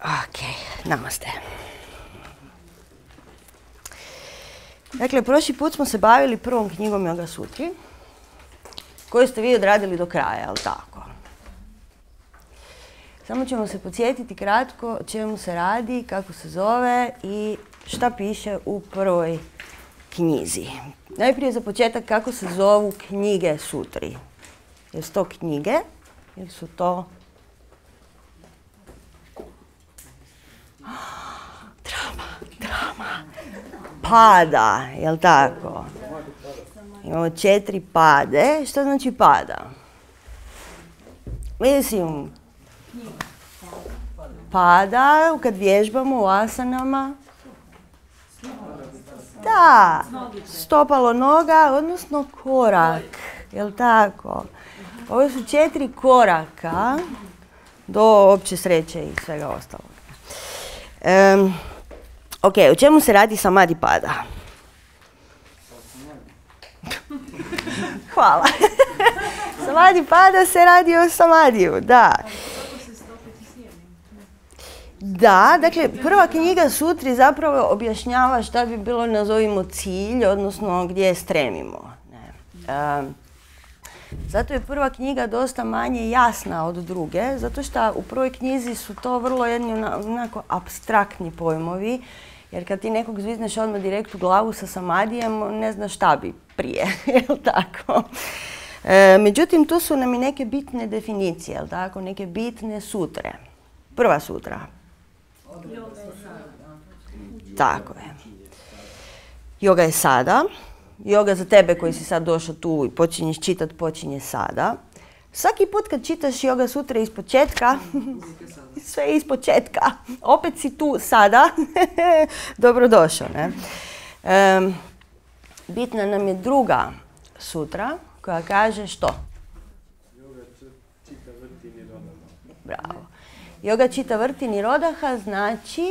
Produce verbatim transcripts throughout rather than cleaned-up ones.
Ok, namaste. Dakle, prošli put smo se bavili prvom knjigom Yoga Sutri, koju ste vi odradili do kraja, jel tako? Samo ćemo se podsjetiti kratko o čemu se radi, kako se zove i šta piše u prvoj knjizi. Najprije za početak kako se zovu knjige sutri. Jesu to knjige ili su to... Drama, drama. Pada, jel tako? Imamo četiri pade. Što znači pada? Mislim, pada kad vježbamo u asanama. Da, stopalo noga, odnosno korak, jel tako? Ovo su četiri koraka do opće sreće i svega ostalog. Um, ok, o čemu se radi samadhi pada? Hvala. Samadhi pada se radi o samadhiju, da. Da, dakle, prva knjiga Sutri zapravo objašnjava šta bi bilo, nazovimo, cilj, odnosno gdje stremimo. Ne. Um, zato je prva knjiga dosta manje jasna od druge, zato što u prvoj knjizi su to vrlo jedni onako apstraktni pojmovi, jer kad ti nekog zvizneš odmah direkt u glavu sa samadijem, ne znaš šta bi prije, jel tako? E, međutim, tu su nam i neke bitne definicije, jel tako? Neke bitne sutre. Prva sutra. Tako je. Yoga je sada. Yoga za tebe koji si sad došao tu i počinješ čitati, počinje sada. Svaki put kad čitaš Yoga sutre iz početka, sve je iz početka, opet si tu sada, dobrodošao, ne? Um, bitna nam je druga sutra koja kaže što? Yoga čita vrti nirodaha. Bravo. Yoga čita vrti nirodaha znači...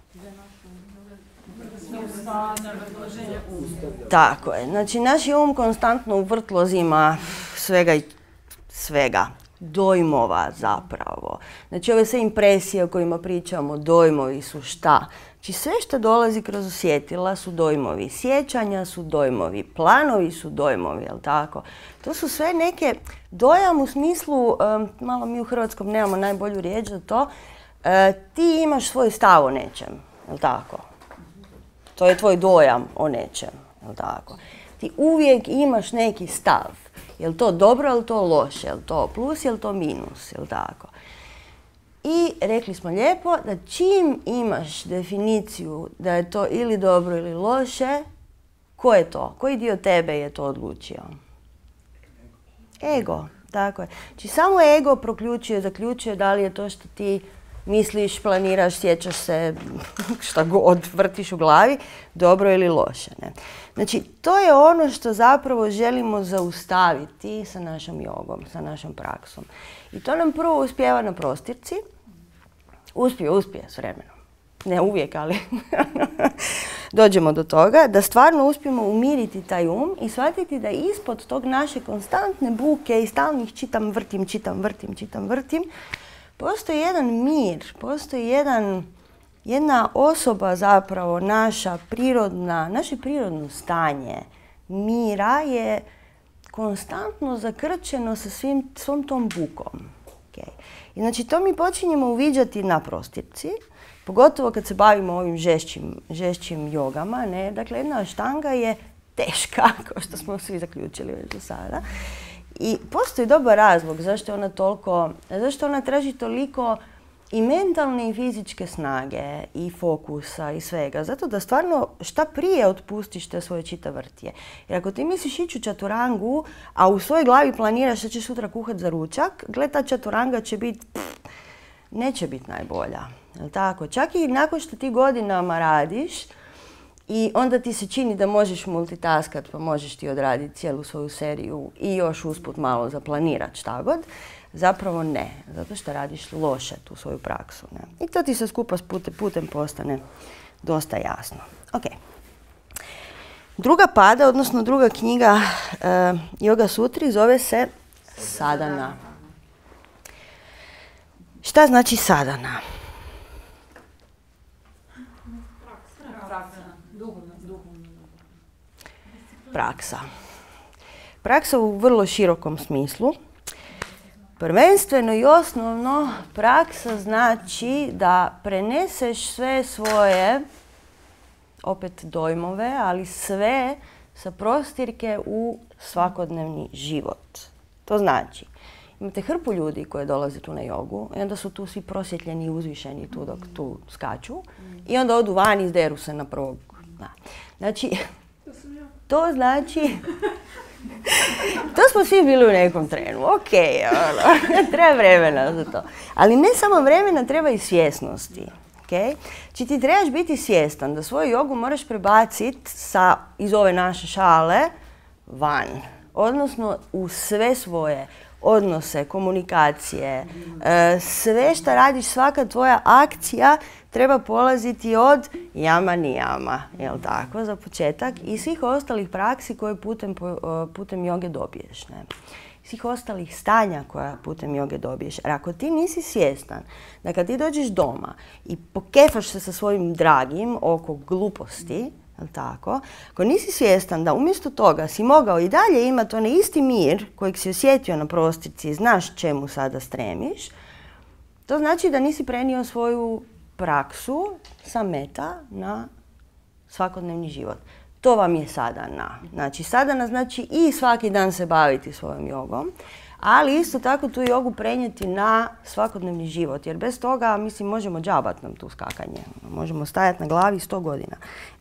Tako je. Znači, naš je um konstantno u vrtlozima svega i svega. Dojmova zapravo. Znači, ove sve impresije o kojima pričamo, dojmovi su šta? Znači, sve što dolazi kroz osjetila su dojmovi. Sjećanja su dojmovi. Planovi su dojmovi, jel tako? To su sve neke dojam u smislu, um, malo mi u hrvatskom nemamo najbolju riječ za to, uh, ti imaš svoj stav o nečem, jel tako? To je tvoj dojam o nečem, jel tako? Ti uvijek imaš neki stav. Je li to dobro ili to loše? Je li to plus ili to minus? Jel tako? I rekli smo lijepo da čim imaš definiciju da je to ili dobro ili loše, ko je to? Koji dio tebe je to odlučio? Ego, tako je. Znači samo ego proključuje, zaključuje da li je to što ti misliš, planiraš, sjećaš se, šta god vrtiš u glavi, dobro ili loše. Ne? Znači, to je ono što zapravo želimo zaustaviti sa našom jogom, sa našom praksom. I to nam prvo uspijeva na prostirci. Uspije, uspije s vremenom. Ne uvijek, ali dođemo do toga da stvarno uspijemo umiriti taj um i shvatiti da ispod tog naše konstantne buke i stalnih čitam, vrtim, čitam, vrtim, čitam, vrtim, postoji jedan mir, postoji jedan, jedna osoba zapravo, naša prirodna, naše prirodno stanje mira je konstantno zakrčeno sa svim, svom tom bukom. Okay. I znači to mi počinjemo uviđati na prostirci, pogotovo kad se bavimo ovim žešćim, žešćim jogama. Ne? Dakle, jedna štanga je teška, kao što smo svi zaključili već do sada. I postoji dobar razlog zašto ona toliko, zašto ona traži toliko i mentalne i fizičke snage i fokusa i svega. Zato da stvarno šta prije otpustiš te svoje čitavrtije. Jer ako ti misliš ići u čaturangu, a u svojoj glavi planiraš da ćeš sutra kuhat za ručak, gled, ta čaturanga će biti, neće biti najbolja. Jel tako? Čak i nakon što ti godinama radiš, i onda ti se čini da možeš multitaskat, pa možeš ti odraditi cijelu svoju seriju i još usput malo zaplanirat šta god. Zapravo ne, zato što radiš loše tu svoju praksu. Ne? I to ti se skupa s putem, putem postane dosta jasno. Ok. Druga pada, odnosno druga knjiga uh, Yoga Sutri zove se Sadhana. Šta znači sadhana? praksa. Praksa u vrlo širokom smislu. Prvenstveno i osnovno praksa znači da preneseš sve svoje, opet dojmove, ali sve sa prostirke u svakodnevni život. To znači, imate hrpu ljudi koji dolaze tu na jogu i onda su tu svi prosvjetljeni i uzvišeni tu dok tu skaču i onda odu van i izderu se na prvog. Znači, to znači... To smo svi bili u nekom trenu, ok, ono, treba vremena za to. Ali ne samo vremena, treba i svjesnosti. Okay? Znači ti trebaš biti svjestan da svoju jogu moraš prebaciti sa, iz ove naše šale van. Odnosno u sve svoje odnose, komunikacije, sve što radiš, svaka tvoja akcija treba polaziti od jama ni jama, jel tako, za početak, i svih ostalih praksi koje putem, putem joge dobiješ. Ne? Svih ostalih stanja koja putem joge dobiješ. Jer ako ti nisi svjestan da kad ti dođeš doma i pokefaš se sa svojim dragim oko gluposti, jel tako, ako nisi svjestan da umjesto toga si mogao i dalje imati onaj isti mir kojeg si osjetio na prostirci i znaš čemu sada stremiš, to znači da nisi prenio svoju praksu sa meta na svakodnevni život. To vam je sadana. Znači sadana znači i svaki dan se baviti svojom jogom, ali isto tako tu jogu prenijeti na svakodnevni život. Jer bez toga, mislim, možemo džabat nam tu skakanje. Možemo stajati na glavi sto godina.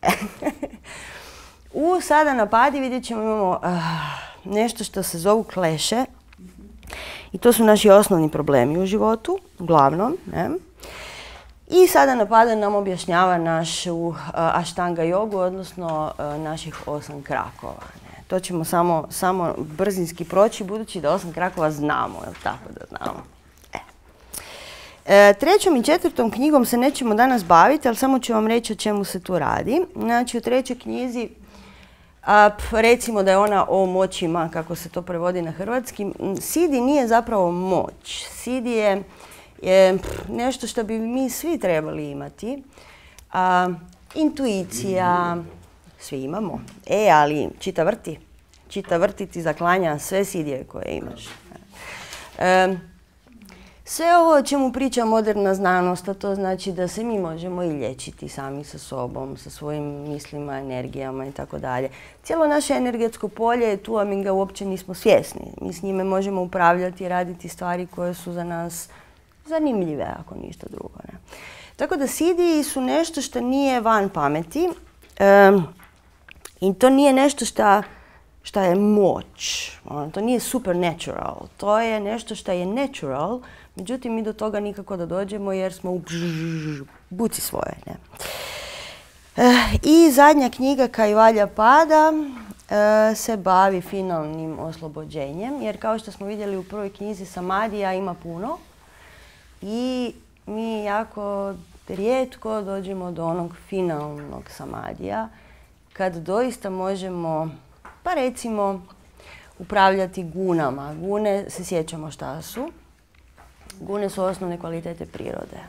U sadana padi vidjet ćemo imamo uh, nešto što se zovu kleše. I to su naši osnovni problemi u životu, uglavnom. Ne? I sada napada nam objašnjava našu uh, aštanga jogu, odnosno uh, naših osam krakova. Ne? To ćemo samo, samo brzinski proći, budući da osam krakova znamo, jel tako da znamo. E. E, trećom i četvrtom knjigom se nećemo danas baviti, ali samo ću vam reći o čemu se tu radi. Znači u trećoj knjizi, a, recimo da je ona o moćima, kako se to prevodi na hrvatski, Sidi nije zapravo moć. Sidi je je nešto što bi mi svi trebali imati. A, intuicija, svi imamo. E, ali čita vrti. Čita vrti ti zaklanja sve sidije koje imaš. E, sve ovo o čemu priča moderna znanost, a to znači da se mi možemo i liječiti sami sa sobom, sa svojim mislima, energijama i tako dalje. Cijelo naše energetsko polje je tu, a mi ga uopće nismo svjesni. Mi s njime možemo upravljati i raditi stvari koje su za nas zanimljive, ako ništa drugo. Ne? Tako da sidiji su nešto što nije van pameti um, i to nije nešto što, što je moć. On, to nije supernatural. To je nešto što je natural, međutim mi do toga nikako da dođemo jer smo u buci svoje. Ne? Uh, I zadnja knjiga Kaivalja pada uh, se bavi finalnim oslobođenjem, jer kao što smo vidjeli u prvoj knjizi Samadija ima puno. I mi jako rijetko dođemo do onog finalnog samadija kad doista možemo, pa recimo, upravljati gunama. Gune, se sjećamo šta su. Gune su osnovne kvalitete prirode.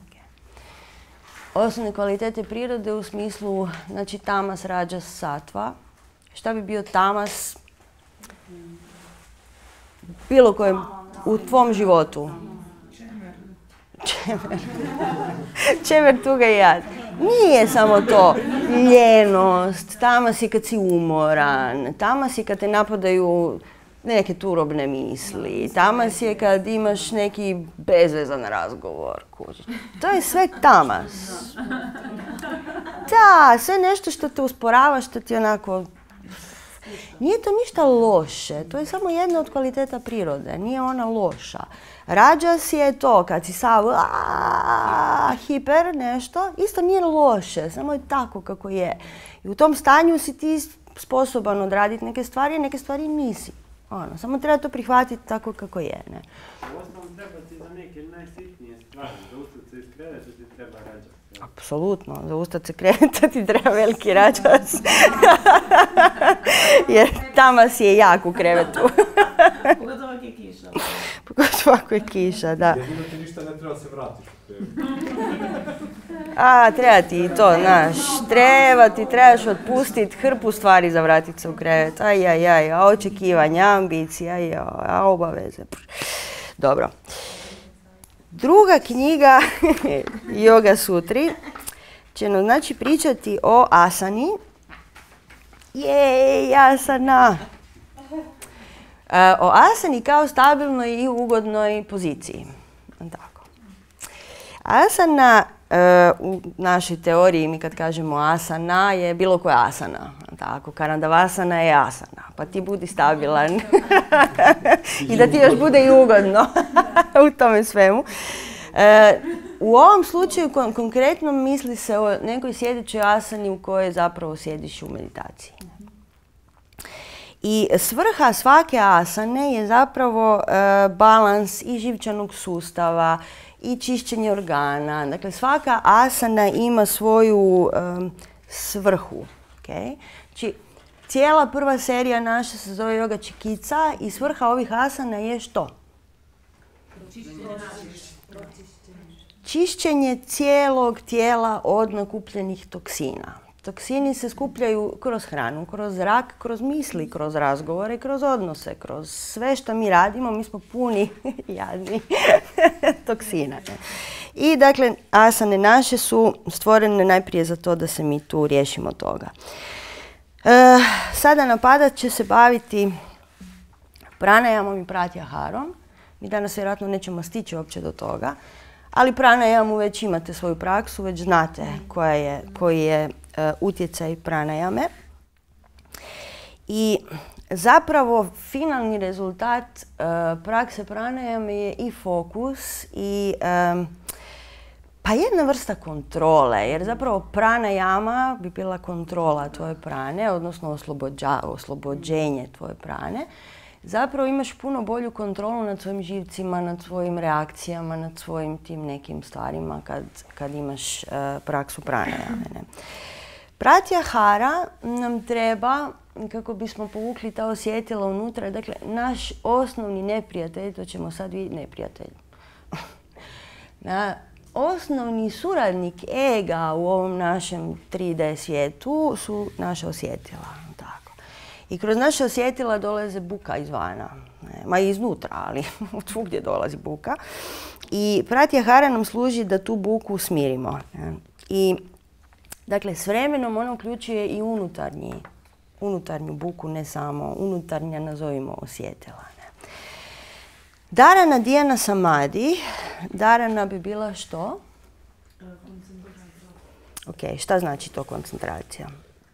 Osnovne kvalitete prirode u smislu, znači tamas, rađas, satva. Šta bi bio tamas bilo kojem u tvom životu? Čemer. Čemer, tuga i jad. Nije samo to ljenost, tamas je kad si umoran, tamas je kad te napadaju neke turobne misli, tamas je kad imaš neki bezvezan razgovor. To je sve tamas. Da, sve nešto što te usporava, što ti onako... Nije to ništa loše, to je samo jedna od kvaliteta prirode, nije ona loša. Rađas je to, kad si sav aaa, hiper nešto, isto nije loše, samo je tako kako je. I u tom stanju si ti sposoban odraditi neke stvari, a neke stvari nisi. Ono, samo treba to prihvatiti tako kako je. Ne? Uostalom treba ti za neke najsitnije stvari, za ustati se iz kreveta ti treba rađas. Apsolutno, za ustati se kreveta ti treba veliki rađas. Jer tamas je jak u krevetu. Pogotovo ako je kiša. Pogotovo ako je kiša, da. Jedino ti ništa ne treba se vratiti. A, treba ti i to, znaš, treba ti, trebaš otpustiti hrpu stvari za vratit se u krevet. Aj, aj, aj, a očekivanja, ambicija, aj, a obaveze. Dobro. Druga knjiga, Yoga Sutri, će nam znači pričati o asani. Jej, asana! O asani kao stabilnoj i ugodnoj poziciji. Tako. Asana, u našoj teoriji, mi kad kažemo asana, je bilo koja asana. Tako, Karandavasana je asana, pa ti budi stabilan. I da ti još bude i ugodno u tome svemu. U ovom slučaju kon- konkretno misli se o nekoj sjedećoj asani u kojoj zapravo sjediš u meditaciji. I svrha svake asane je zapravo e, balans i živčanog sustava i čišćenje organa. Dakle, svaka asana ima svoju e, svrhu. Okay? Znači, cijela prva serija naša se zove Yoga Čikica i svrha ovih asana je što? Čišćenje cijelog tijela od nakupljenih toksina. Toksini se skupljaju kroz hranu, kroz zrak, kroz misli, kroz razgovore, kroz odnose, kroz sve što mi radimo. Mi smo puni jadni toksina. I dakle, asane naše su stvorene najprije za to da se mi tu riješimo toga. E, sada napadat će se baviti pranajamom i pratyaharom. Mi danas vjerojatno nećemo stići uopće do toga. Ali pranajamu već imate svoju praksu, već znate koja je, koji je uh, utjecaj pranajame. I zapravo finalni rezultat uh, prakse pranajame je i fokus i um, pa jedna vrsta kontrole, jer zapravo pranajama bi bila kontrola tvoje prane, odnosno oslobođa, oslobođenje tvoje prane. Zapravo imaš puno bolju kontrolu nad svojim živcima, nad svojim reakcijama, nad svojim tim nekim stvarima kad, kad imaš uh, praksu pranajame. Pratyahara nam treba kako bismo povukli ta osjetila unutra. Dakle, naš osnovni neprijatelj, to ćemo sad vidjeti, neprijatelj. Na, osnovni suradnik ega u ovom našem tri D svijetu su naša osjetila. I kroz naše osjetila dolaze buka izvana, ne, ma i iznutra, ali od svugdje dolazi buka. I pratyahara nam služi da tu buku smirimo. Ne. I dakle, s vremenom ona uključuje i unutarnji, unutarnju buku, ne samo unutarnja, nazovimo osjetila. Ne. Dharana, dhyana, samadhi. Dharana bi bila što? Ok, šta znači to koncentracija?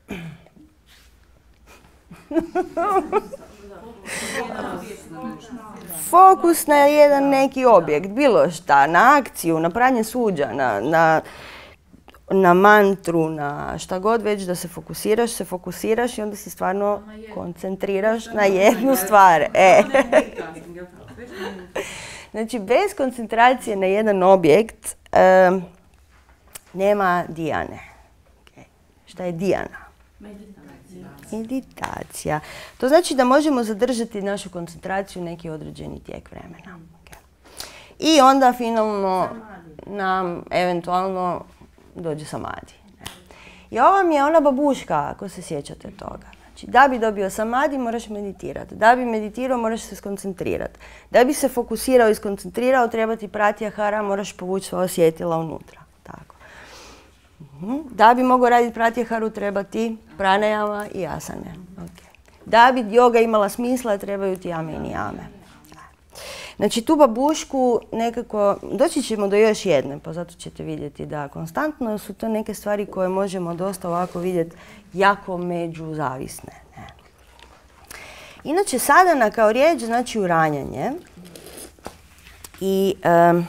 Fokus na jedan neki objekt, bilo šta, na akciju, na pranje suđa, na, na, na mantru, na šta god već da se fokusiraš, se fokusiraš i onda si stvarno koncentriraš na jednu stvar. E. Znači, bez koncentracije na jedan objekt um, nema dhyane. Okay. Šta je dhyana? Meditacija. To znači da možemo zadržati našu koncentraciju neki određeni tijek vremena. Okay. I onda finalno nam eventualno dođe samadhi. I ova mi je ona babuška, ako se sjećate toga. Znači, da bi dobio samadhi moraš meditirati. Da bi meditirao moraš se skoncentrirati. Da bi se fokusirao i skoncentrirao treba ti pratyahara, moraš povući sva osjetila unutra. Tako. Da bi mogao raditi pratyaharu treba ti pranajama i asane. Okay. Da bi yoga imala smisla trebaju ti jame i nijame. Znači tu babušku nekako, doći ćemo do još jedne, pa zato ćete vidjeti da konstantno su to neke stvari koje možemo dosta ovako vidjeti jako međuzavisne. Ne. Inače sadhana kao riječ znači uranjanje. I um,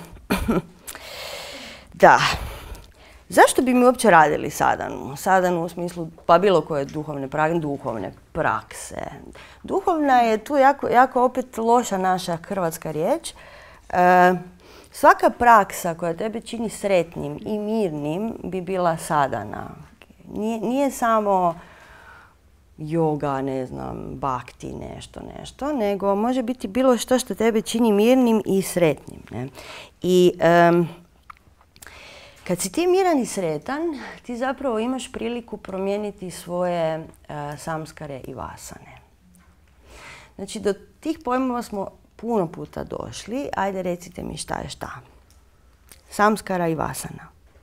da. Zašto bi mi uopće radili sadhanu? Sadhanu u smislu, pa bilo koje duhovne, pra, duhovne prakse. Duhovna je tu jako, jako opet loša naša hrvatska riječ. E, svaka praksa koja tebe čini sretnim i mirnim bi bila sadhana. Nije, nije samo yoga, ne znam, bhakti, nešto, nešto, nego može biti bilo što što tebe čini mirnim i sretnim. Ne? I um, Kad si ti miran i sretan, ti zapravo imaš priliku promijeniti svoje uh, samskare i vasane. Znači, do tih pojmova smo puno puta došli. Ajde, recite mi šta je šta. Samskara i vasana.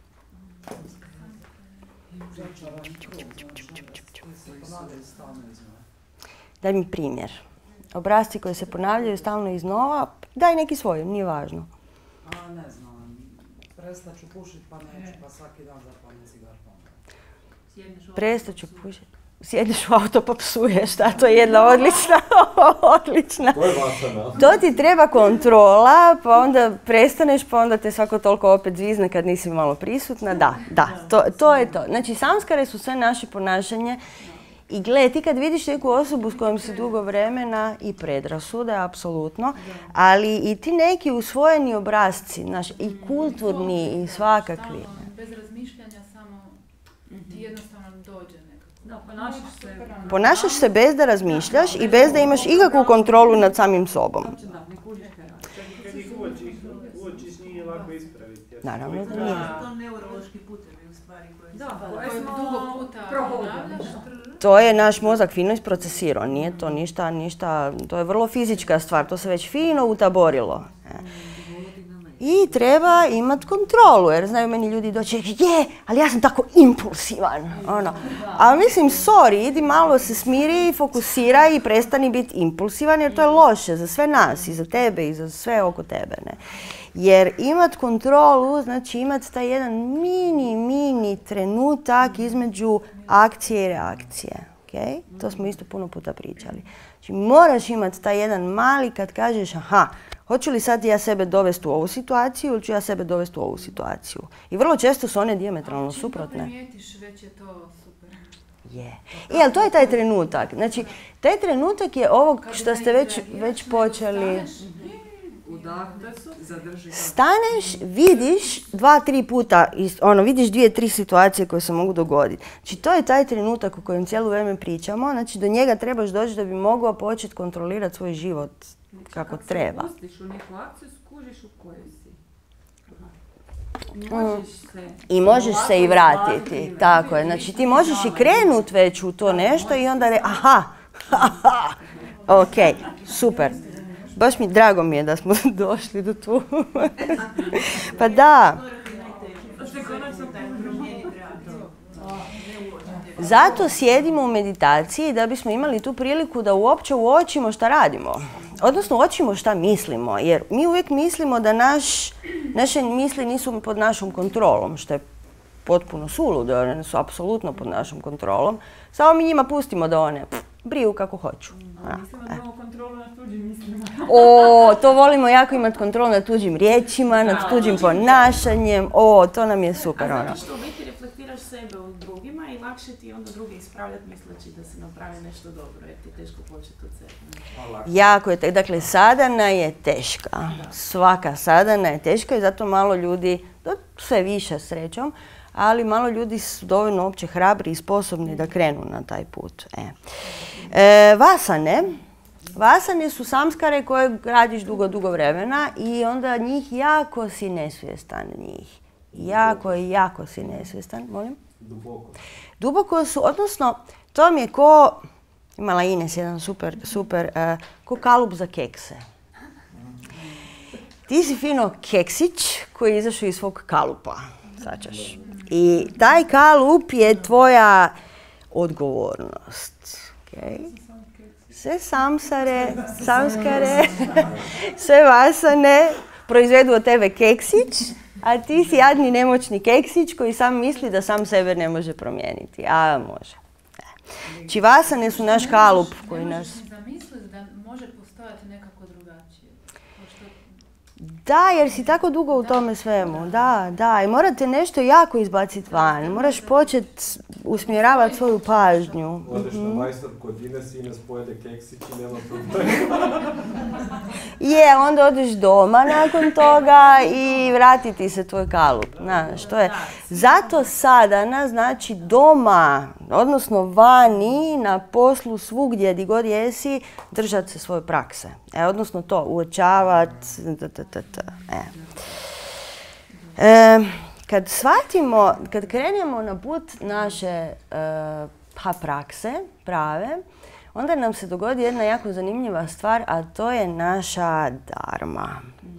Daj mi primjer. Obrasci koji se ponavljaju stalno iznova, daj neki svoj, nije važno. A, ne znam, prestat ću pušit pa neću, pa svaki dan zapalim cigar ponovno. Prestat ću pušit. Sjedneš u auto pa psuješ, da, to je jedna odlična, odlična. To je vasana. To ti treba kontrola, pa onda prestaneš, pa onda te svako toliko opet zvizne kad nisi malo prisutna. Da, da, to, to je to. Znači, samskare su sve naše ponašanje. I gle, ti kad vidiš neku osobu s kojom si dugo vremena i predrasude, apsolutno, ali i ti neki usvojeni obrasci, znaš, i kulturni i svakakvi. Bez razmišljanja samo ti jednostavno dođe nekako. Da, ponašaš se. Ponašaš se bez da razmišljaš i bez da imaš ikakvu kontrolu nad samim sobom. Kad ih uočiš, uočiš nije lako ispraviti. Naravno da nije. To neurološki putevi u stvari koje Da, se koje dugo puta ponavljaš. To je naš mozak fino isprocesirao, nije to ništa, ništa, to je vrlo fizička stvar, to se već fino utaborilo. I treba imat kontrolu, jer znaju meni ljudi doći, je, ali ja sam tako impulsivan. Ono. A mislim, sorry, idi malo se smiri, fokusiraj i prestani biti impulsivan, jer to je loše za sve nas, i za tebe, i za sve oko tebe. Ne? Jer imat kontrolu, znači imat taj jedan mini, mini trenutak između akcije i reakcije. Okay? To smo isto puno puta pričali. Znači moraš imati taj jedan mali kad kažeš, aha, hoću li sad ja sebe dovesti u ovu situaciju ili ću ja sebe dovesti u ovu situaciju. I vrlo često su one dijametralno suprotne. Čim to primijetiš, već je to super. Je. I, ali to je taj trenutak. Znači, taj trenutak je ovog što ste već, već počeli... Udahnuti, zadrži. Staneš, vidiš dva, tri puta, ono, vidiš dvije, tri situacije koje se mogu dogoditi. Znači, to je taj trenutak o kojem cijelo vrijeme pričamo. Znači, do njega trebaš doći da bi mogao početi kontrolirati svoj život kako treba. Kad se pustiš u neku akciju, skužiš u kojoj si. Možeš se... I možeš se i vratiti. Tako je. Znači, ti možeš i krenuti već u to nešto i onda re, aha, aha, ok, super. Baš mi drago mi je da smo došli do tu. Pa da. Zato sjedimo u meditaciji da bismo imali tu priliku da uopće uočimo šta radimo. Odnosno uočimo šta mislimo. Jer mi uvijek mislimo da naš, naše misli nisu pod našom kontrolom, što je potpuno suludo, one su apsolutno pod našom kontrolom. Samo mi njima pustimo da one pff, briju kako hoću. A mislimo da imamo kontrolu nad tuđim mislima. O, to volimo jako imati kontrolu nad tuđim riječima, nad tuđim ponašanjem. O, to nam je super. A ono. zato što u biti reflektiraš sebe u drugima i lakše ti onda drugi ispravljati misleći da se napravi nešto dobro, jer ti je teško početi od sebe. Jako je, dakle, sadhana je teška. Svaka sadhana je teška i zato malo ljudi, sve više srećom, ali malo ljudi su dovoljno uopće hrabri i sposobni da krenu na taj put. E. E, vasane. Vasane su samskare koje radiš dugo, dugo vremena i onda njih jako si nesvjestan njih. Jako, jako si nesvjestan. Molim? Duboko. Duboko su, odnosno, to vam je ko, imala Ines jedan super, super, uh, ko kalup za kekse. Ti si fino keksić koji je izašao iz svog kalupa. Sačaš. I taj kalup je tvoja odgovornost. Okay. Sve samsare, samskare, sve vasane proizvedu od tebe keksić, a ti si jadni nemoćni keksić koji sam misli da sam sebe ne može promijeniti. A može. Znači vasane su naš kalup koji nas... Ne možeš zamisliti da može postojati nekako drugačije. Da, jer si tako dugo u tome svemu. Da, da. I morate nešto jako izbaciti van. Moraš početi usmjeravati svoju pažnju. Odeš na majstor kod Ines, Ines pojede keksić i nema problema. Je, onda odeš doma nakon toga i vratiti se tvoj kalup. Znaš, to je. Zato sadhana znači doma, odnosno vani, na poslu, svugdje, gdje god jesi, držati se svoje prakse. E, odnosno to, uočavati. E. E, kad shvatimo, kad krenemo na put naše uh, pa prakse prave, onda nam se dogodi jedna jako zanimljiva stvar, a to je naša dharma.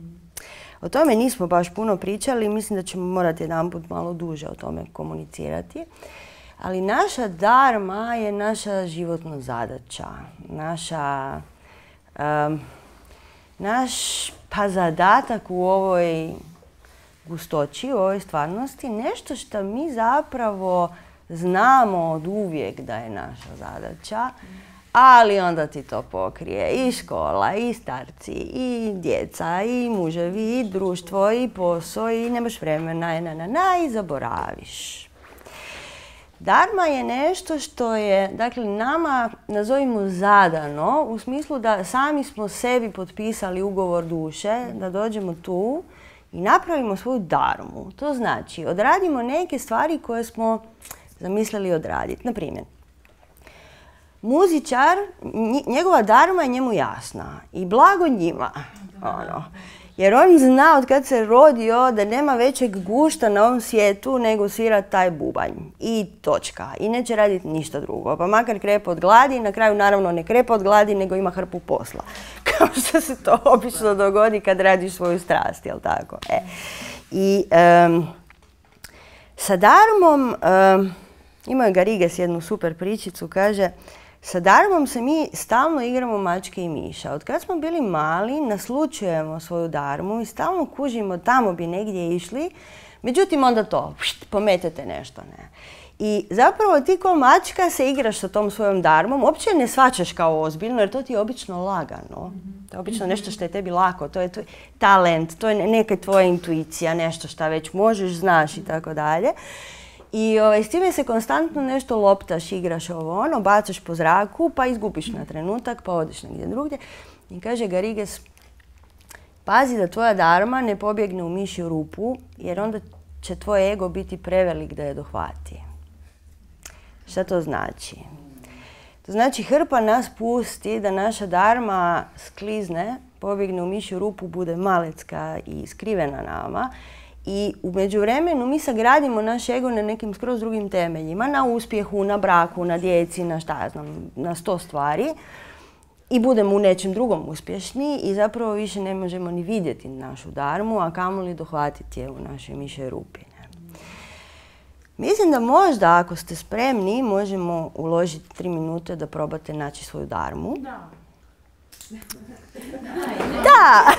O tome nismo baš puno pričali, mislim da ćemo morati jedanput malo duže o tome komunicirati. Ali naša dharma je naša životna zadaća, naša, um, naš pa zadatak u ovoj gustoći, u ovoj stvarnosti, nešto što mi zapravo znamo od uvijek da je naša zadaća, ali onda ti to pokrije i škola, i starci, i djeca, i muževi, i društvo, i posao, i nemaš vremena, i na, na, na, i zaboraviš. Dharma je nešto što je, dakle, nama, nazovimo zadano, u smislu da sami smo sebi potpisali ugovor duše, da dođemo tu i napravimo svoju dharmu. To znači, odradimo neke stvari koje smo zamislili odraditi. Naprimjer, muzičar, njegova dharma je njemu jasna i blago njima. Ono. Jer on zna od kad se rodio da nema većeg gušta na ovom svijetu nego svirat taj bubanj. I točka. I neće raditi ništa drugo. Pa makar krepa od gladi, na kraju naravno ne krepa od gladi nego ima hrpu posla. Kao što se to obično dogodi kad radiš svoju strast, jel tako? E. I um, sa dharmom, um, imao je Gariges jednu super pričicu, kaže: sa dharmom se mi stalno igramo mačke i miša. Od kad smo bili mali, naslučujemo svoju dharmu i stalno kužimo tamo bi negdje išli, međutim onda to, pšt, pometete nešto, ne. I zapravo ti ko mačka se igraš sa tom svojom dharmom, uopće ne shvaćaš kao ozbiljno jer to ti je obično lagano. To je obično nešto što je tebi lako, to je tvoj talent, to je neka tvoja intuicija, nešto što već možeš, znaš i tako dalje. I ovaj, s time se konstantno nešto loptaš, igraš ovo ono, bacaš po zraku, pa izgubiš na trenutak, pa odeš negdje drugdje. I kaže Gariges, pazi da tvoja dharma ne pobjegne u mišju rupu, jer onda će tvoj ego biti prevelik da je dohvati. Šta to znači? To znači hrpa nas pusti da naša dharma sklizne, pobjegne u mišju rupu, bude malecka i skrivena nama. I u međuvremenu mi sagradimo naš ego na nekim skroz drugim temeljima, na uspjehu, na braku, na djeci, na šta ja znam, na sto stvari. I budemo u nečem drugom uspješni i zapravo više ne možemo ni vidjeti našu dharmu, a kamoli dohvatiti je u našoj mišjoj rupi. Ne? Mislim da možda, ako ste spremni, možemo uložiti tri minute da probate naći svoju dharmu. Da. Da!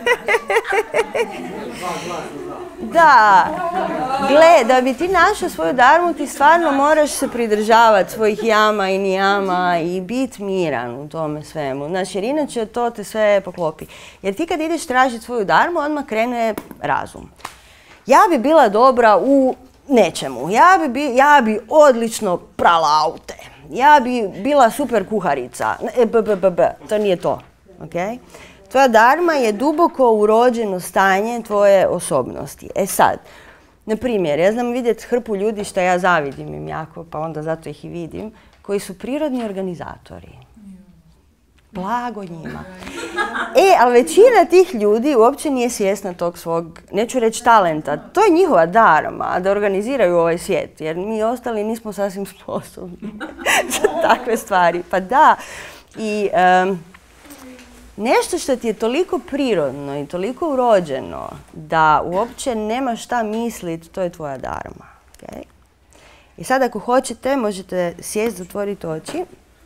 Da! Gle, da bi ti našao svoju dharmu, ti stvarno moraš se pridržavati svojih jama i nijama i biti miran u tome svemu. Znači, jer inače to te sve poklopi. Jer ti kad ideš tražiti svoju dharmu, odmah krene razum. Ja bi bila dobra u nečemu. Ja bi, bi, ja bi odlično prala aute. Ja bi bila super kuharica. E, b, b, b, b. To nije to. Okay? Tvoja dharma je duboko urođeno stanje tvoje osobnosti. E sad, na primjer, ja znam vidjeti hrpu ljudi što ja zavidim im jako, pa onda zato ih i vidim, koji su prirodni organizatori. Blago njima. E, ali većina tih ljudi uopće nije svjesna tog svog, neću reći talenta, to je njihova dharma da organiziraju ovaj svijet, jer mi ostali nismo sasvim sposobni za takve stvari. Pa da, i um, nešto što ti je toliko prirodno i toliko urođeno da uopće nema šta misliti, to je tvoja dharma. Okay? I sad ako hoćete, možete sjesti, zatvoriti oči.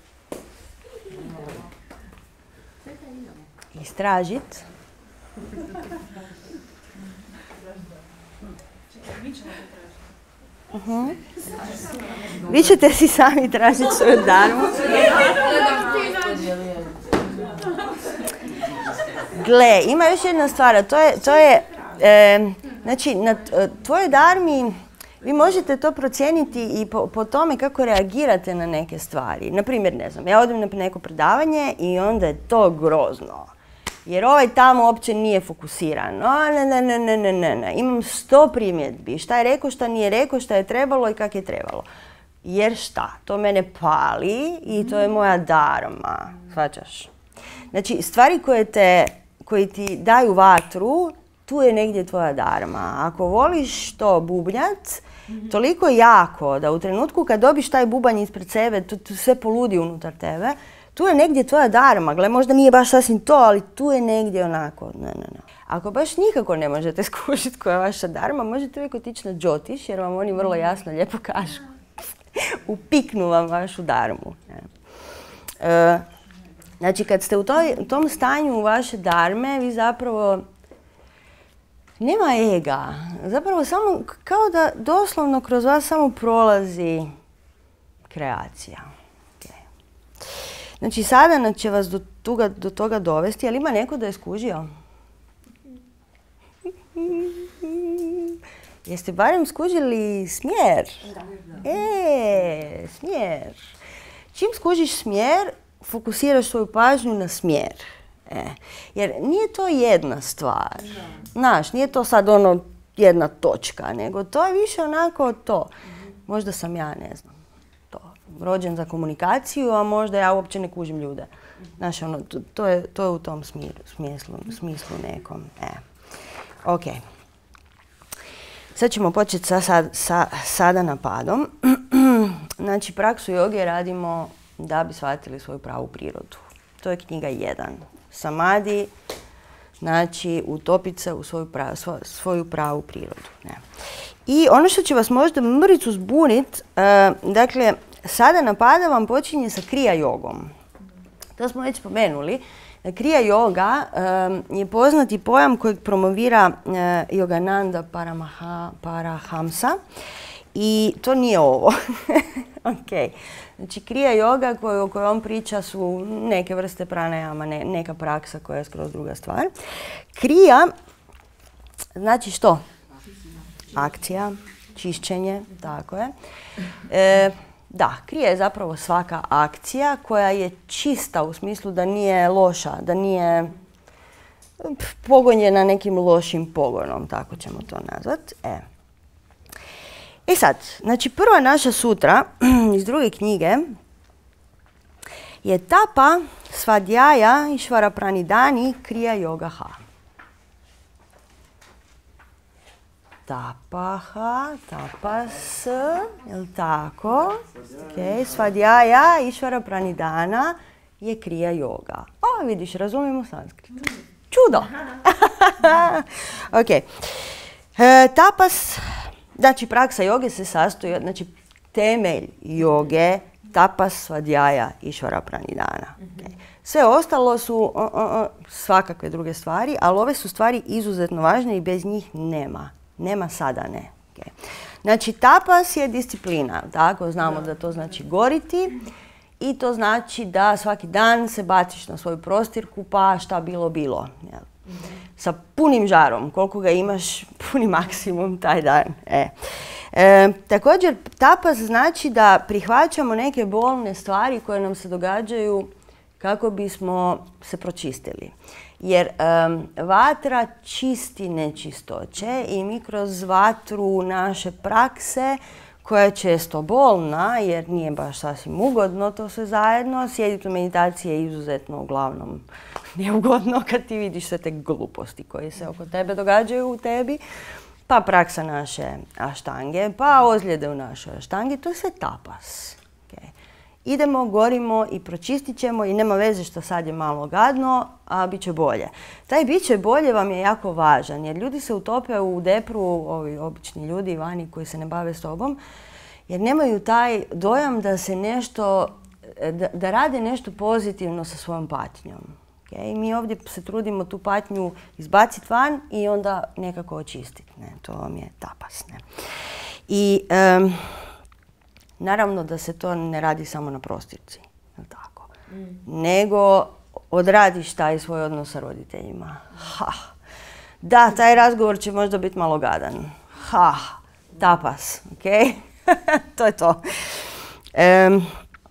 Istražiti. Uh-huh. Vi ćete si sami tražiti svoju dharmu. Gle, ima još jedna stvar, to je, to je e, znači, na tvojoj dharmi vi možete to procijeniti i po, po tome kako reagirate na neke stvari. Naprimjer, ne znam, ja odem na neko predavanje i onda je to grozno. Jer ovaj tamo uopće nije fokusiran. O, ne, ne, ne, ne, ne, ne, ne. Imam sto primjedbi. Šta je rekao, šta nije rekao, šta je trebalo i kak je trebalo. Jer šta? To mene pali i to je moja dharma. Shvaćaš? Znači, stvari koje, te, koje ti daju vatru, tu je negdje tvoja dharma. Ako voliš to bubnjat, toliko jako da u trenutku kad dobiš taj bubanj ispred sebe, tu, tu sve poludi unutar tebe, tu je negdje tvoja dharma. Gle, možda nije baš sasvim to, ali tu je negdje onako. Ne, ne, ne. Ako baš nikako ne možete skušiti koja je vaša dharma, možete uvijek otići na Jyotish, jer vam oni vrlo jasno lijepo kažu. Upiknu vam vašu dharmu. E, znači, kad ste u, toj, u tom stanju vaše dharme, vi zapravo nema ega. Zapravo samo kao da doslovno kroz vas samo prolazi kreacija. Okay. Znači, sadhana će vas do, tuga, do toga dovesti, ali ima neko da je skužio? Jeste barem skužili smjer? Da. E, smjer. Čim skužiš smjer, fokusiraš svoju pažnju na smjer. E, jer nije to jedna stvar. Znaš, nije to sad ono jedna točka, nego to je više onako to. Možda sam ja, ne znam, to, rođen za komunikaciju, a možda ja uopće ne kužim ljude. Znaš, ono, to, to, je, to je u tom smiru, smislu, smislu nekom. E. Ok. Sad ćemo početi sa, sa, sa sadhana padom. Znači, praksu joge radimo da bi shvatili svoju pravu prirodu. To je knjiga jedan. Samadhi, znači utopit se u svoju, prav, svo, svoju pravu prirodu. Ne. I ono što će vas možda mrvicu zbunit, uh, dakle, sadhana pada vam počinje sa kriya jogom. To smo već spomenuli. Kriya yoga um, je poznati pojam kojeg promovira uh, Yogananda Paramaha, Parahamsa. I to nije ovo. Okay. Znači, kriya yoga koju, o kojoj on priča su neke vrste pranayama, ne, neka praksa koja je skroz druga stvar. Kriya znači što? Akcija, čišćenje, tako je. E, da, kriya je zapravo svaka akcija koja je čista u smislu da nije loša, da nije pogonjena nekim lošim pogonom, tako ćemo to nazvati. E. E sad, znači prva naša sutra iz druge knjige je Tapa Svadhyaya Ishvara Pranidhani Kriya Yogaha. Tapaha, tapas, jel tako? Okay. Svadhyaya Ishvara Pranidhana je Kriya Yoga. O, vidiš, razumijemo sanskrit. Čudo! Ok. E, tapas... Znači, praksa joge se sastoji, znači, temelj joge, tapas, svadhyaya, išvara pranidhana. Okay. Sve ostalo su uh, uh, uh, svakakve druge stvari, ali ove su stvari izuzetno važne i bez njih nema. Nema sadhane. Okay. Znači, tapas je disciplina, tako? Znamo da to znači goriti i to znači da svaki dan se baciš na svoju prostirku pa šta bilo bilo. Jel? Sa punim žarom, koliko ga imaš, puni maksimum taj dan. E. E, također, tapas znači da prihvaćamo neke bolne stvari koje nam se događaju kako bismo se pročistili. Jer um, vatra čisti nečistoće i mi kroz vatru naše prakse, koja je često bolna, jer nije baš sasvim ugodno to sve zajedno, sjediti u meditaciji je izuzetno uglavnom neugodno kad ti vidiš sve te gluposti koje se oko tebe događaju u tebi, pa praksa naše aštange, pa ozljede u našoj aštangi, to je sve tapas. Okay. Idemo, gorimo i pročistit ćemo i nema veze što sad je malo gadno, a bit će bolje. Taj bit će bolje vam je jako važan, jer ljudi se utope u depru, ovi obični ljudi vani koji se ne bave sobom, jer nemaju taj dojam da se nešto, da, da rade nešto pozitivno sa svojom patnjom. Okay? Mi ovdje se trudimo tu patnju izbaciti van i onda nekako očistiti. Ne? To vam je tapas. Ne? I um, naravno da se to ne radi samo na prostirci, tako. Mm. Nego odradiš taj svoj odnos sa roditeljima. Ha. Da, taj razgovor će možda biti malo gadan. Ha, tapas, ok? To je to. Um,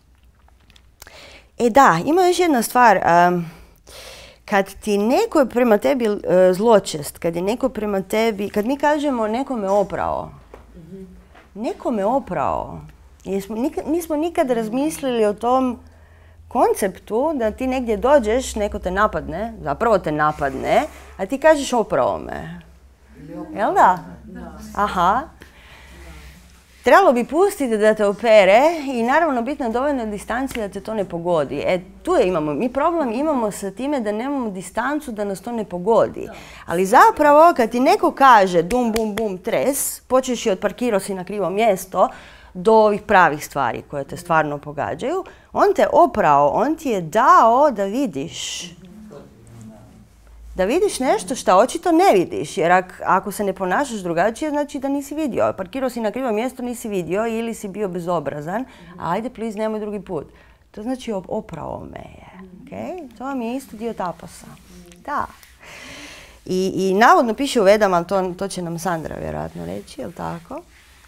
e da, ima još jedna stvar. Um, kad ti neko je prema tebi uh, zločest, kad je neko prema tebi, kad mi kažemo nekome oprao, mm-hmm. nekome oprao, jesmo, nikad, nismo nikad razmislili o tom konceptu da ti negdje dođeš, neko te napadne, zapravo te napadne, a ti kažeš oprao me. Jel da? Aha. Trebalo bi pustiti da te opere i naravno biti na dovoljnoj distanci da te to ne pogodi. E, tu je imamo. Mi problem imamo sa time da nemamo distancu da nas to ne pogodi. Ali zapravo kad ti neko kaže dum, bum, bum, tres, počeš i odparkirao si na krivo mjesto do ovih pravih stvari koje te stvarno pogađaju, on te oprao, on ti je dao da vidiš. Da vidiš nešto što očito ne vidiš, jer ak, ako se ne ponašaš drugačije, znači da nisi vidio. Parkirao si na krivo mjesto, nisi vidio ili si bio bezobrazan, a ajde, please, nemoj drugi put. To znači oprao me je. Okay? To vam je isto dio tapasa. Da. I, i navodno piše u Vedama, ali to, to će nam Sandra vjerojatno reći, jel tako?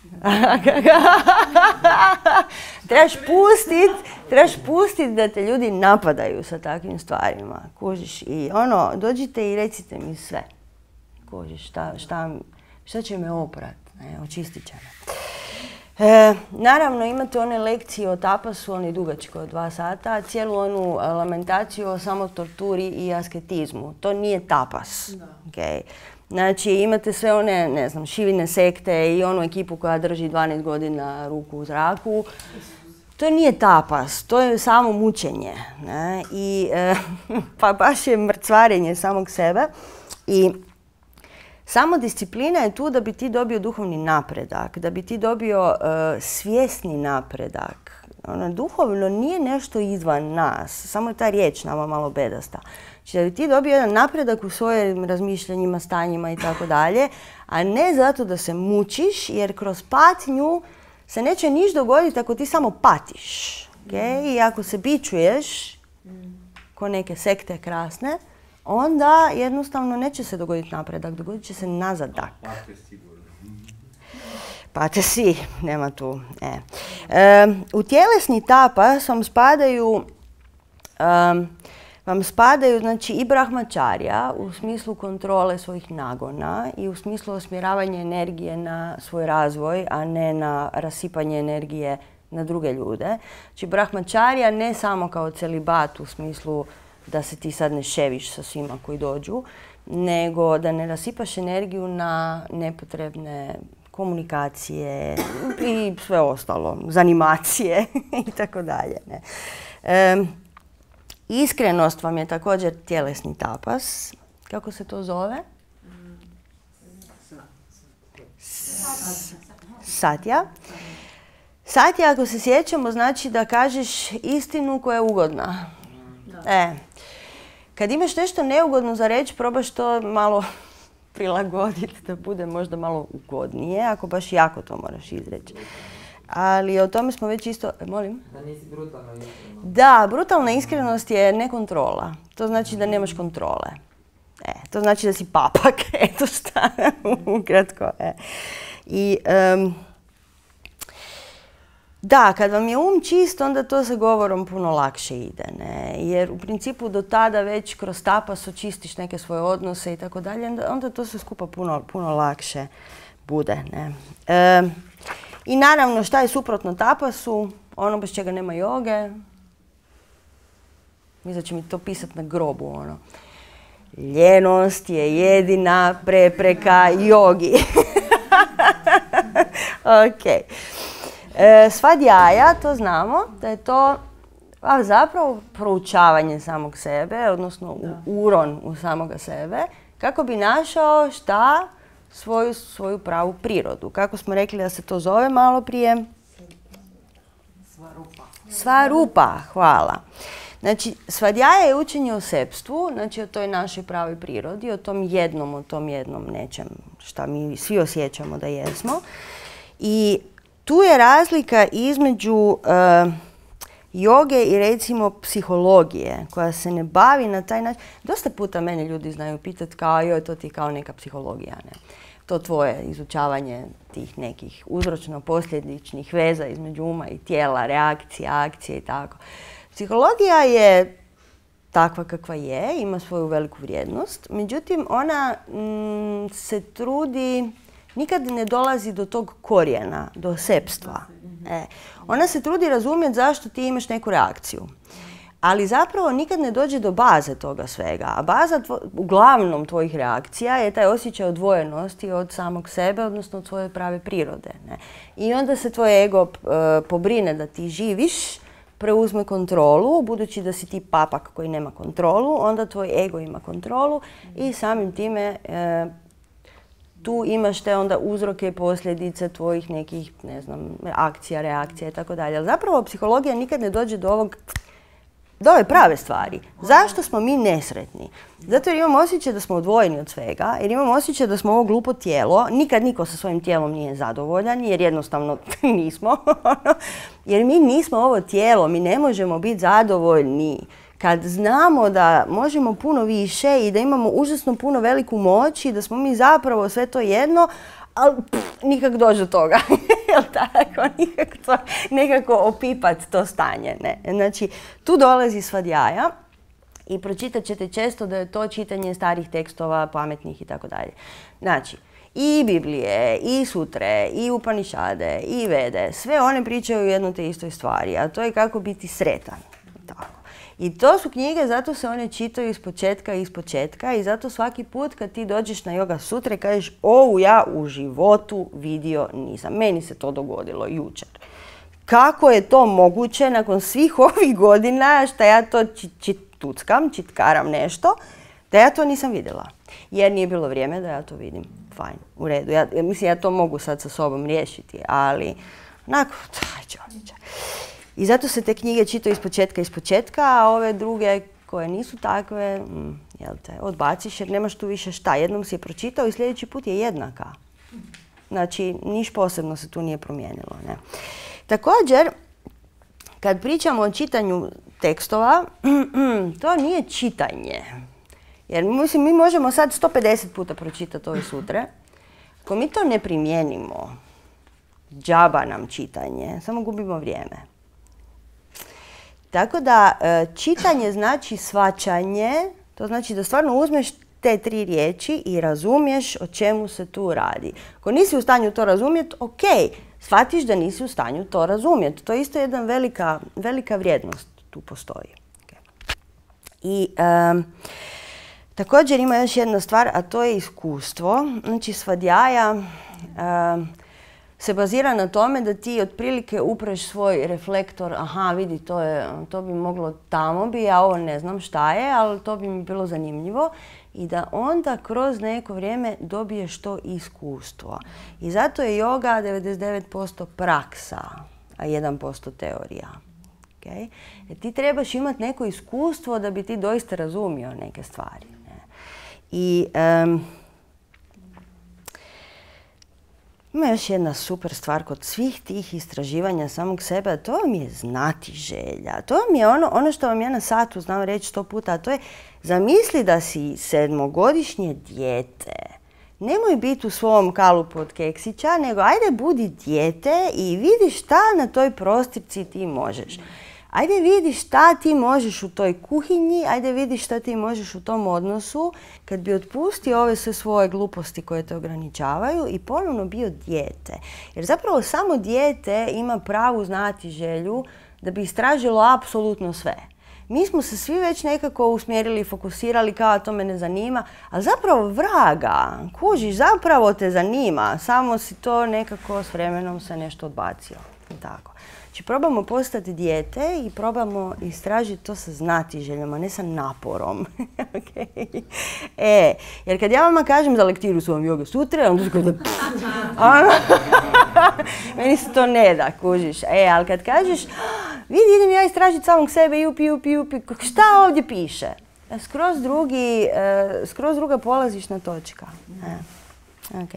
trebaš pustit, trebaš pustit da te ljudi napadaju sa takvim stvarima. Kužiš, i ono, dođite i recite mi sve. Kužiš, šta, šta, šta će me oprat, ne, očistit će me. E, naravno, imate one lekcije o tapasu, oni dugački od dva sata, cijelu onu lamentaciju o samotorturi i asketizmu. To nije tapas. Okay. Znači, imate sve one, ne znam, šivine sekte i onu ekipu koja drži dvanaest godina ruku u zraku. To nije tapas, to je samo mučenje. Ne? I, e, pa baš je mrcvarenje samog sebe. I samodisciplina je tu da bi ti dobio duhovni napredak, da bi ti dobio e, svjesni napredak. Ono, duhovno nije nešto izvan nas, samo je ta riječ nama malo bedasta. Znači da bi ti dobio jedan napredak u svojim razmišljanjima, stanjima i tako dalje, a ne zato da se mučiš, jer kroz patnju se neće niš dogoditi ako ti samo patiš. Okay? I ako se bičuješ, ko neke sekte krasne, onda jednostavno neće se dogoditi napredak, dogodit će se nazadak. Pate sigurno. Pate svi, nema tu. E. E, u tjelesni tapas vam spadaju, um, vam spadaju znači, i brahmačarja u smislu kontrole svojih nagona i u smislu usmjeravanja energije na svoj razvoj, a ne na rasipanje energije na druge ljude. Znači brahmačarja ne samo kao celibat u smislu da se ti sad ne ševiš sa svima koji dođu, nego da ne rasipaš energiju na nepotrebne komunikacije i sve ostalo, zanimacije i tako dalje. Iskrenost vam je također tjelesni tapas. Kako se to zove? Satja. Satja, ako se sjećamo, znači da kažeš istinu koja je ugodna. E, kad imaš nešto neugodno za reći, probaš to malo prilagoditi da bude možda malo ugodnije, ako baš jako to moraš izreći. Ali o tome smo već isto... Molim? Da nisi brutalna iskrenost. Da, brutalna iskrenost je nekontrola. To znači da nemaš kontrole. E, to znači da si papak, eto šta, ukratko. E. I... Um, Da, kad vam je um čist, onda to sa govorom puno lakše ide, ne? Jer u principu do tada već kroz tapas očistiš neke svoje odnose i tako dalje, onda to sve skupa puno, puno lakše bude, ne? E, I naravno, šta je suprotno tapasu? Ono bez čega nema joge. Mislim da će mi to pisat na grobu, ono. Ljenost je jedina prepreka jogi. Okej. E, svadjaja, to znamo, da je to a, zapravo proučavanje samog sebe, odnosno u, uron u samoga sebe, kako bi našao šta svoju, svoju pravu prirodu. Kako smo rekli da se to zove malo prije? Sva rupa. Sva rupa, hvala. Znači, svadjaja je učenje o sebstvu, znači o toj našoj pravoj prirodi, o tom jednom, o tom jednom nečem šta mi svi osjećamo da jesmo. I tu je razlika između uh, joge i recimo psihologije koja se ne bavi na taj način. Dosta puta mene ljudi znaju pitati kao joj, to ti kao neka psihologija, ne? To tvoje izučavanje tih nekih uzročno-posljedičnih veza između uma i tijela, reakcija, akcije i tako. Psihologija je takva kakva je, ima svoju veliku vrijednost, međutim ona mm, se trudi, nikad ne dolazi do tog korijena, do sebstva. E, ona se trudi razumjeti zašto ti imaš neku reakciju. ali zapravo nikad ne dođe do baze toga svega. A baza tvo, uglavnom tvojih reakcija je taj osjećaj odvojenosti od samog sebe, odnosno od svoje prave prirode. Ne? I onda se tvoj ego uh, pobrine da ti živiš, preuzme kontrolu, budući da si ti papak koji nema kontrolu, onda tvoj ego ima kontrolu i samim time uh, tu imaš te onda uzroke i posljedice tvojih nekih, ne znam, akcija, reakcija i tako dalje. Ali zapravo psihologija nikad ne dođe do ovog, do ove prave stvari. Zašto smo mi nesretni? Zato jer imamo osjećaj da smo odvojeni od svega, jer imamo osjećaj da smo ovo glupo tijelo. Nikad niko sa svojim tijelom nije zadovoljan, jer jednostavno nismo. Jer mi nismo ovo tijelo, mi ne možemo biti zadovoljni. Kad znamo da možemo puno više i da imamo užasno puno veliku moć i da smo mi zapravo sve to jedno, ali nikak doći do toga. Jel tako? Nikak to, nekako opipat to stanje. Ne? Znači, tu dolazi svadjaja i pročitat ćete često da je to čitanje starih tekstova, pametnih i tako dalje. Znači, i Biblije, i Sutre, i Upanišade, i Vede, sve one pričaju o jednoj te istoj stvari, a to je kako biti sretan. Tako. I to su knjige, zato se one čitaju iz početka i iz početka i zato svaki put kad ti dođeš na Yoga Sutre kažeš ovu ja u životu vidio nisam. Meni se to dogodilo jučer. Kako je to moguće nakon svih ovih godina što ja to čituckam, čitkaram nešto, da ja to nisam vidjela. Jer nije bilo vrijeme da ja to vidim. Fajn, u redu. Ja, mislim, ja to mogu sad sa sobom riješiti, ali onako, taj čovječe. I zato se te knjige čitaju iz početka iz početka, a ove druge koje nisu takve, mm, jel te, odbaciš jer nemaš tu više šta. Jednom si je pročitao i sljedeći put je jednaka. Znači, niš posebno se tu nije promijenilo. Ne? Također, kad pričamo o čitanju tekstova, to nije čitanje. Jer mislim, mi možemo sad sto pedeset puta pročitati ove sutre. Ako mi to ne primijenimo, džaba nam čitanje, samo gubimo vrijeme. Tako da čitanje znači shvaćanje, to znači da stvarno uzmeš te tri riječi i razumiješ o čemu se tu radi. Ako nisi u stanju to razumjeti, ok, shvatiš da nisi u stanju to razumjeti. To je isto jedna velika, velika vrijednost tu postoji. Okay. I um, također ima još jedna stvar, a to je iskustvo. Znači svadjaja um, se bazira na tome da ti otprilike upreš svoj reflektor, aha vidi to, je, to bi moglo tamo bi, ja ovo ne znam šta je, ali to bi mi bilo zanimljivo. I da onda kroz neko vrijeme dobiješ to iskustvo. I zato je yoga devedeset devet posto praksa, a jedan posto teorija. Okay? Jer ti trebaš imati neko iskustvo da bi ti doista razumio neke stvari. Ne? I um, ima još jedna super stvar kod svih tih istraživanja samog sebe, a to vam je znati želja. To vam je ono, ono što vam ja na satu znam reći sto puta, a to je zamisli da si sedmogodišnje dijete. Nemoj biti u svom kalupu od keksića, nego ajde budi dijete i vidi šta na toj prostirci ti možeš. Ajde vidi šta ti možeš u toj kuhinji, ajde vidi šta ti možeš u tom odnosu kad bi otpustio ove sve svoje gluposti koje te ograničavaju i ponovno bio dijete. Jer zapravo samo dijete ima pravu znati želju da bi istražilo apsolutno sve. Mi smo se svi već nekako usmjerili i fokusirali kao to me ne zanima, ali zapravo vraga, kužiš, zapravo te zanima, samo si to nekako s vremenom se nešto odbacio. Tako. Znači probamo postati dijete i probamo istražiti to sa znati željama, ne sa naporom. Okay. E, jer kad ja vama kažem za lektiru s ovom Yoga Sutre, onda ću da... Meni se to ne da, kužiš. E, ali kad kažeš, vidi, idem ja istražiti samog sebe, jupi, jupi, jupi, šta ovdje piše? Skroz, drugi, skroz druga polazišna točka. E, okay.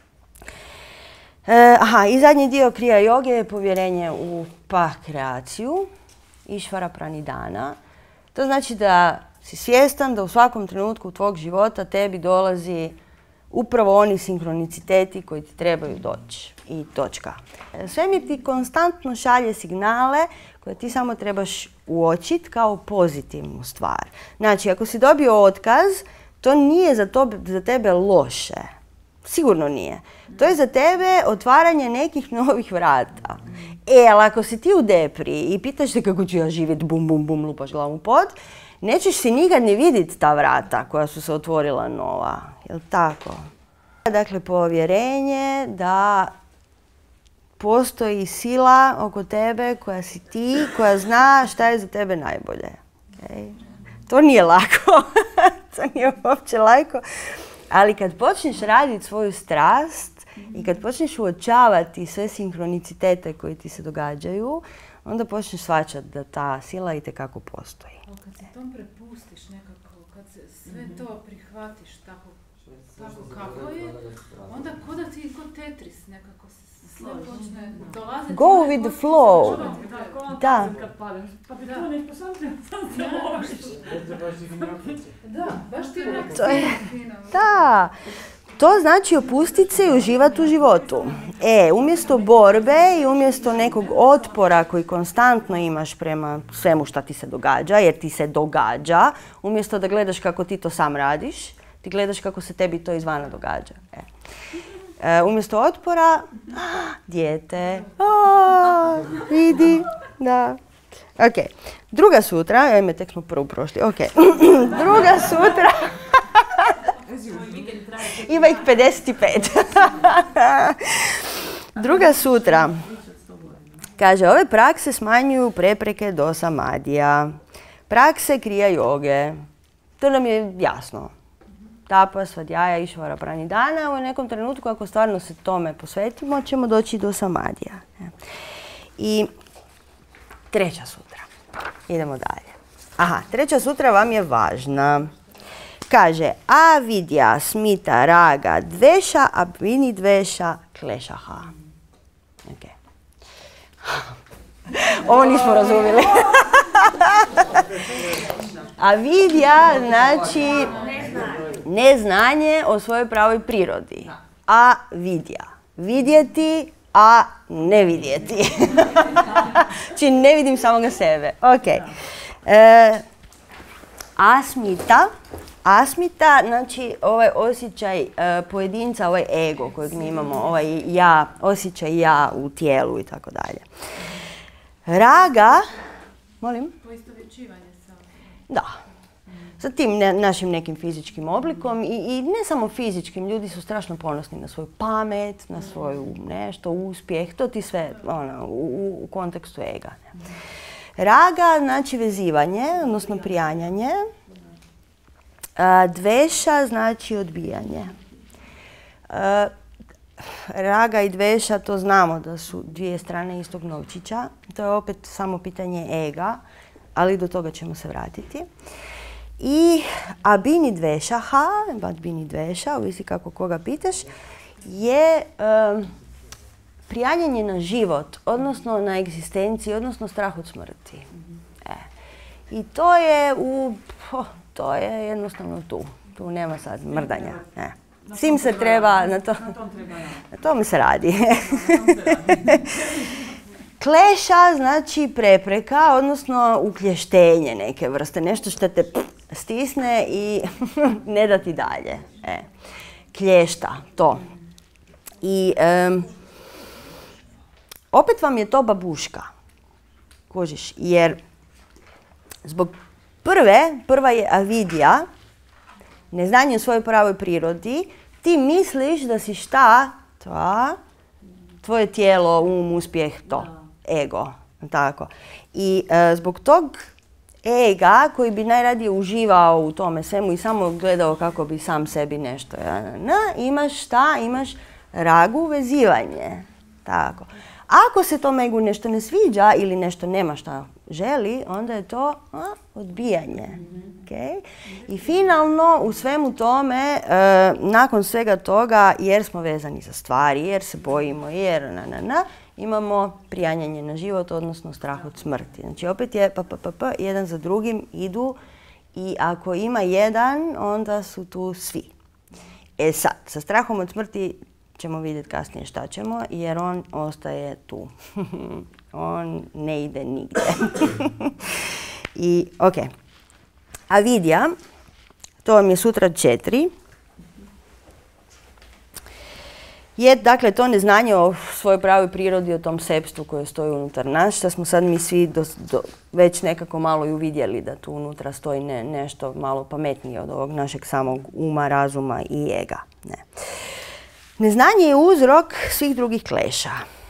E, aha, i zadnji dio kriya joge je povjerenje u pa kreaciju, Išvara Pranidana. To znači da si svjestan da u svakom trenutku tvog života tebi dolazi upravo oni sinkroniciteti koji ti trebaju doći. I točka. Svemir ti konstantno šalje signale koje ti samo trebaš uočiti kao pozitivnu stvar. Znači, ako si dobio otkaz, to nije za, to, za tebe loše. Sigurno nije. To je za tebe otvaranje nekih novih vrata. E, ali ako si ti u depri i pitaš se kako ću ja živjeti, bum, bum, bum, lupaš glavom u pod, nećeš si nikad ni vidjeti ta vrata koja su se otvorila nova. Jel' tako? Dakle, povjerenje da postoji sila oko tebe koja si ti, koja zna šta je za tebe najbolje. Okay? To nije lako. To nije uopće lako. Ali kad počneš raditi svoju strast i kad počneš uočavati sve sinkronicitete koji ti se događaju, onda počneš shvaćati da ta sila itekako postoji. Ali kad se tom prepustiš nekako, kad se sve to prihvatiš tako, tako kako je, onda ko da ti kod Tetris nekako se sve počne dolaziti. Go with the flow. Da. Pa bi to nešto sam se Da, baš ti onak To je- fino. Da. To znači opustiti se i uživati u životu. E, umjesto borbe i umjesto nekog otpora koji konstantno imaš prema svemu što ti se događa, jer ti se događa, umjesto da gledaš kako ti to sam radiš, ti gledaš kako se tebi to izvana događa. E. E, umjesto otpora, ah, dijete, a, vidi, da. Ok, druga sutra, ajme, tek smo prvu prošli, ok. Druga sutra, ima ih pedeset pet. Druga sutra, kaže, ove prakse smanjuju prepreke do samadija. Prakse krija joge. To nam je jasno. Tapa, svadjaja, išvara, pranidana. U nekom trenutku, ako stvarno se tome posvetimo, ćemo doći do samadija. I treća sutra. Idemo dalje. Aha, treća sutra vam je važna. Kaže, avidya, smita, raga, dveša, abhini dveša, klešaha. Ok. Ovo nismo razumjeli. Avidya znači neznanje o svojoj pravoj prirodi. A vidja. Vidjeti, a ne vidjeti. Znači ne vidim samoga sebe. Ok. E, asmita. Asmita, znači ovaj osjećaj uh, pojedinca, ovaj ego kojeg mi imamo, ovaj ja, osjećaj ja u tijelu i tako dalje. Raga, molim? Poistovjećivanje sa... Da. Sa tim ne, našim nekim fizičkim oblikom i, i ne samo fizičkim, ljudi su strašno ponosni na svoju pamet, na svoju nešto, uspjeh, to ti sve ono, u, u kontekstu ega. Raga znači vezivanje, odnosno prijanjanje. Dveša znači odbijanje. Raga i dveša, to znamo da su dvije strane istog novčića. To je opet samo pitanje ega, ali do toga ćemo se vratiti. I abhini dvešaha, abhini dveša, ovisi kako koga pitaš, je um, prijanjanje na život, odnosno na egzistenciju, odnosno strah od smrti. E. I to je u... Oh, to je jednostavno tu. Tu nema sad mrdanja. Ne. S tim se treba, na, to, na tome se radi. Kleša znači prepreka, odnosno uklještenje neke vrste. Nešto što te stisne i ne da ti dalje. E. Klješta, to. I um, opet vam je to babuška. Kužiš, jer zbog Prve, prva je avidya, neznanje o svojoj pravoj prirodi. Ti misliš da si šta? To, tvoje tijelo, um, uspjeh, to, ego. Tako. I e, zbog tog ega koji bi najradije uživao u tome svemu i samo gledao kako bi sam sebi nešto. Ja, na, imaš šta? Imaš ragu, vezivanje. Tako. Ako se tom egu nešto ne sviđa ili nešto nema šta želi, onda je to a, odbijanje. Okay? I finalno u svemu tome, e, nakon svega toga, jer smo vezani za stvari, jer se bojimo, jer na, na, na, imamo prijanjanje na život, odnosno strah od smrti. Znači opet je pa, pa, pa, pa, jedan za drugim idu i ako ima jedan, onda su tu svi. E sad, sa strahom od smrti ćemo vidjeti kasnije šta ćemo, jer on ostaje tu. On ne ide nigdje. I, ok. Avidya, to vam je sutra četiri. je dakle to neznanje o svojoj pravoj prirodi, o tom sepstvu koje stoji unutar nas, što smo sad mi svi do, do, već nekako malo i uvidjeli da tu unutra stoji ne, nešto malo pametnije od ovog našeg samog uma, razuma i ega. Ne. Neznanje je uzrok svih drugih kleša.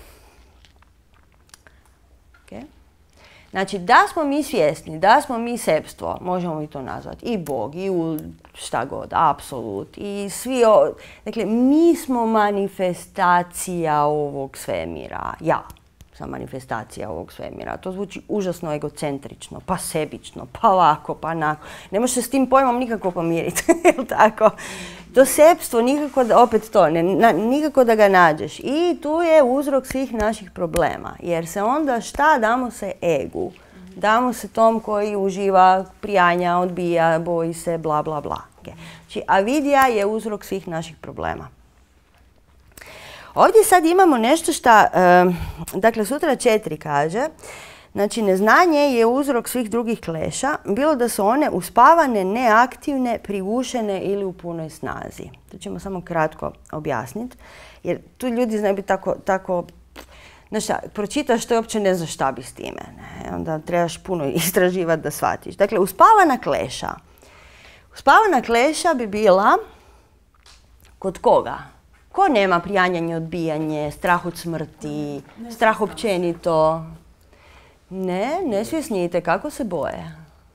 Okay. Znači, da smo mi svjesni, da smo mi sepstvo, možemo mi to nazvati, i Bog, i u šta god, apsolut, i svi, o, dakle, mi smo manifestacija ovog svemira, ja sam manifestacija ovog svemira. To zvuči užasno egocentrično, pa sebično, pa ovako, pa onako. Ne možeš se s tim pojmom nikako pomiriti, jel tako? To sepstvo, nikako da, opet to, ne, na, nikako da ga nađeš. I tu je uzrok svih naših problema. Jer se onda šta damo se egu? Damo se tom koji uživa, prijanja, odbija, boji se, bla, bla, bla. Okay. Znači, avidija je uzrok svih naših problema. Ovdje sad imamo nešto što, uh, dakle, sutra četiri kaže, znači, neznanje je uzrok svih drugih kleša, bilo da su one uspavane, neaktivne, prigušene ili u punoj snazi. To ćemo samo kratko objasniti, jer tu ljudi znaju biti tako, tako znaš šta, pročitaš to i uopće ne znaš šta bi s time. Ne? Onda trebaš puno istraživati da shvatiš. Dakle, uspavana kleša. Uspavana kleša bi bila kod koga? Ko nema prijanjanje, odbijanje, strah od smrti, ne, strah općenito? Ne, nesvjesnijite kako se boje.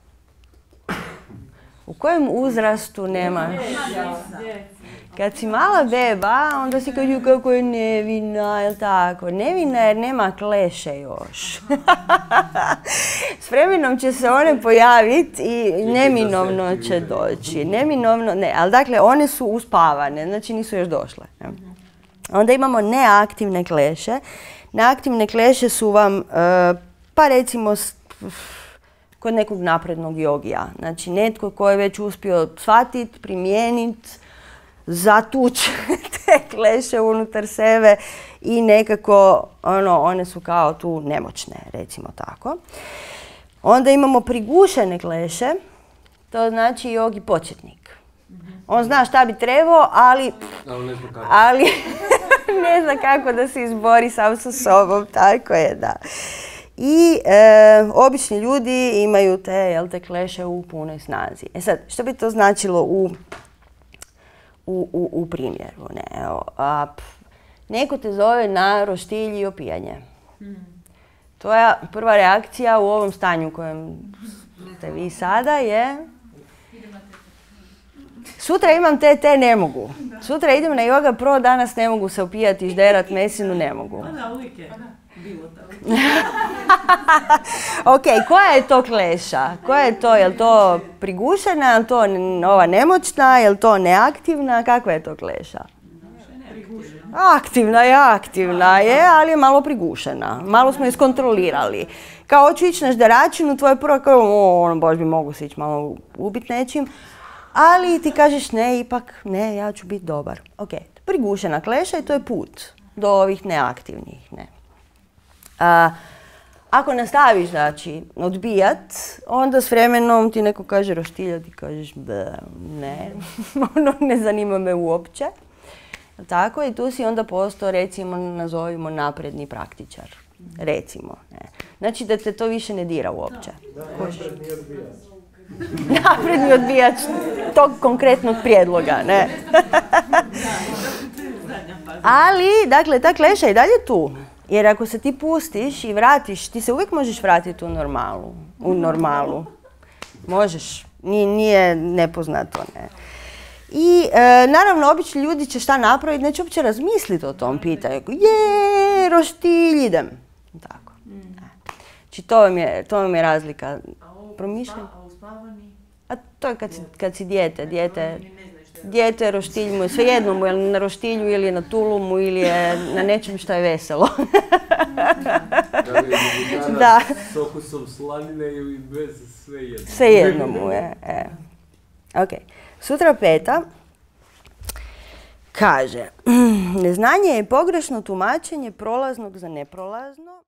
U kojem uzrastu nemaš? Kad si mala beba, onda si kažu kako je nevina, jel tako? Nevina jer nema kleše još. S vremenom će se one pojaviti i neminovno će doći. Neminovno, ne, ali dakle one su uspavane, znači nisu još došle. Onda imamo neaktivne kleše. Neaktivne kleše su vam, pa recimo, kod nekog naprednog jogija. Znači netko koji je već uspio shvatiti, primijeniti, zatući te kleše unutar sebe i nekako ono, one su kao tu nemoćne, recimo tako. Onda imamo prigušene kleše, to znači jogi početnik. On zna šta bi trebao, ali, ali ne zna kako da se izbori sam sa sobom, tako je, da. I e, obični ljudi imaju te, jel, te kleše u punoj snazi. E sad, što bi to značilo u U, u, u primjeru? Ne, evo, a, pf, neko te zove na roštilj i opijanje. Mm. Tvoja prva reakcija u ovom stanju u kojem ste vi sada je sutra imam te, te ne mogu. Sutra idem na yoga pro, danas ne mogu se opijati, žderat mesinu, ne mogu. Da, uvijek je bilo tako. Ok, koja je to kleša? Koja je to? Je li to prigušena, je li to ova nemoćna, je li to neaktivna? Kakva je to kleša? Aktivna je, aktivna je, ali je malo prigušena. Malo smo je iskontrolirali. Kao hoću ići na žderačinu, tvoje prvo kao, o, ono, baš bi mogu se ići malo ubit nečim. Ali ti kažeš ne, ipak ne, ja ću biti dobar. Ok, prigušena kleša i to je put do ovih neaktivnih, ne. A, ako nastaviš, znači, odbijat, onda s vremenom ti neko kaže roštilja, ti kažeš ne, ono ne zanima me uopće. Tako, i tu si onda postao, recimo, nazovimo napredni praktičar. Recimo, ne. Znači da te to više ne dira uopće. Da, napredni odbijač. Napredni odbijač tog konkretnog prijedloga, ne. Ali, dakle, ta kleša je i dalje tu. Jer ako se ti pustiš i vratiš, ti se uvijek možeš vratiti u normalu. U normalu. Možeš. Nije, nije nepoznato, ne. I e, naravno, obični ljudi će šta napraviti, neće uopće razmisliti o tom pitanju. Je, roštilj, idem. Tako. Znači, to vam je, to vam je razlika. Promišljam. A uspavani? A to je kad si, kad si dijete. Dijete, dijete roštilj mu je, svejedno mu je na roštilju ili je na tulumu ili je na nečem što je veselo. Da. S okusom slanine ili bez, svejedno. Svejedno mu je. E. Ok. Sutra peta kaže, neznanje je pogrešno tumačenje prolaznog za neprolazno.